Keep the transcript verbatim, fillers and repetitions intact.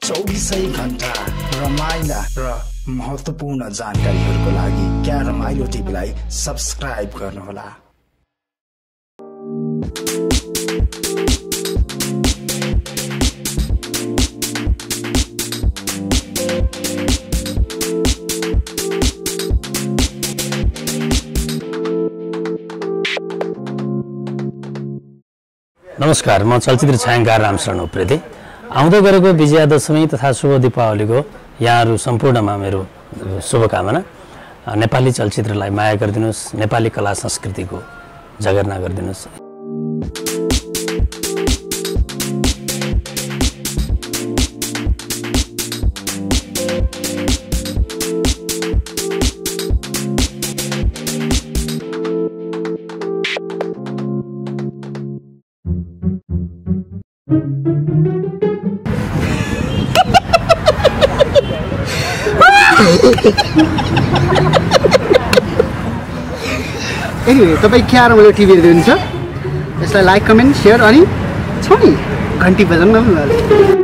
चौबीसै घण्टा रमाइला र महत्त्वपूर्ण जानकारीहरूको लागि क्या रमाइलो टिभीलाई सब्स्क्राइब गर्नुहोला। नमस्कार, म चलचित्र छायाङ्कार रामशरण उप्रेती। आउँदै गरेको विजयादशमी तथा शुभ दीपावलीको यहाँहरू सम्पूर्णमा मेरो शुभकामना। नेपाली चलचित्रलाई माया गरिदिनुहोस्, नेपाली कला संस्कृतिको जगेर्ना गरिदिनुहोस्। एनिवे तपाईँ क्या रमाइलो टिभी हेर्दै हुनुहुन्छ, यसलाई लाइक कमेन्ट सेयर अनि छ नि घन्टी बजाउनु न।